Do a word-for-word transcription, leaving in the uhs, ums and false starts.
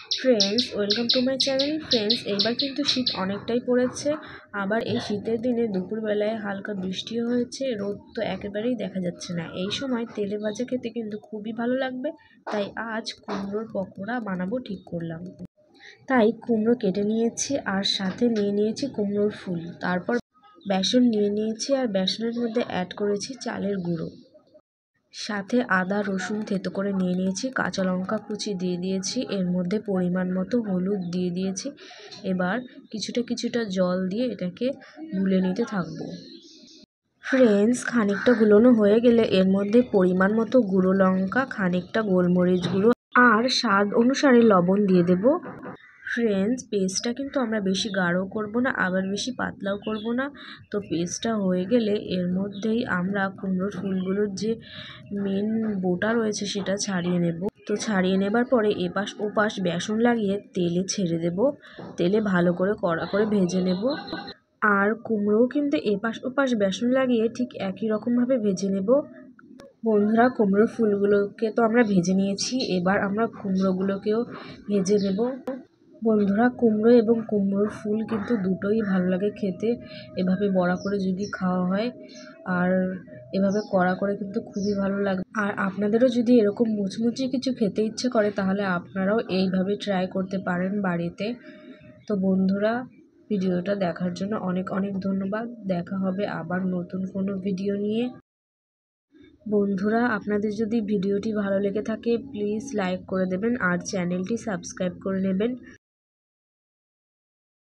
Friends, welcome to my channel. Friends, এইবার কিন্তু শীত অনেকটাই পড়েছে। আবার এই শীতের দিনে দুপুরবেলায় হালকা বৃষ্টিও হয়েছে, রোদ তো একেবারেই দেখা যাচ্ছে না। এই সময় তেলে ভাজা খেতে কিন্তু খুবই ভালো লাগবে, তাই আজ কুমড়োর পকোড়া বানাবো ঠিক করলাম। তাই কুমড়ো কেটে নিয়েছি আর সাথে নিয়ে নিয়েছি কুমড়োর ফুল। তারপর বেসন নিয়ে নিয়েছি আর বেসনের মধ্যে অ্যাড করেছি চালের গুঁড়ো। সাথে আদা রসুন থেতো করে নিয়ে নিয়েছি, কাঁচা লঙ্কা কুচি দিয়ে দিয়েছি, এর মধ্যে পরিমাণ মতো হলুদ দিয়ে দিয়েছি। এবার কিছুটা কিছুটা জল দিয়ে এটাকে গুলে নিতে থাকবো। ফ্রেন্ডস, খানিকটা গুলোনো হয়ে গেলে এর মধ্যে পরিমাণ মতো গুঁড়ো লঙ্কা, খানিকটা গোলমরিচ গুঁড়ো আর স্বাদ অনুসারে লবণ দিয়ে দেব। ফ্রেন্ডস, পেস্টটা কিন্তু আমরা বেশি গাঢ় করব না, আবার বেশি পাতলাও করব না। তো পেস্টটা হয়ে গেলে এর মধ্যেই আমরা কুমড়োর ফুলগুলোর যে মেন বোটা রয়েছে সেটা ছাড়িয়ে নেব। তো ছাড়িয়ে নেবার পরে এপাশ ওপাশ বেসন লাগিয়ে তেলে ছেড়ে দেব। তেলে ভালো করে কড়া করে ভেজে নেব। আর কুমড়োও কিন্তু এপাশ ওপাশ বেসন লাগিয়ে ঠিক একই রকমভাবে ভেজে নেব। বন্ধুরা, কুমড়োর ফুলগুলোকে তো আমরা ভেজে নিয়েছি, এবার আমরা কুমড়োগুলোকেও ভেজে নেব। বন্ধুরা, কুমড়ো এবং কুমড়োর ফুল কিন্তু দুটোই ভালো লাগে খেতে, এভাবে বড়া করে যদি খাওয়া হয়। আর এভাবে কড়া করে কিন্তু খুবই ভালো লাগে। আর আপনাদেরও যদি এরকম মুচমুচে কিছু খেতে ইচ্ছে করে তাহলে আপনারাও এইভাবে ট্রাই করতে পারেন বাড়িতে। তো বন্ধুরা, ভিডিওটা দেখার জন্য অনেক অনেক ধন্যবাদ। দেখা হবে আবার নতুন কোনো ভিডিও নিয়ে। বন্ধুরা, আপনাদের যদি ভিডিওটি ভালো লেগে থাকে প্লিজ লাইক করে দেবেন আর চ্যানেলটি সাবস্ক্রাইব করে নেবেন।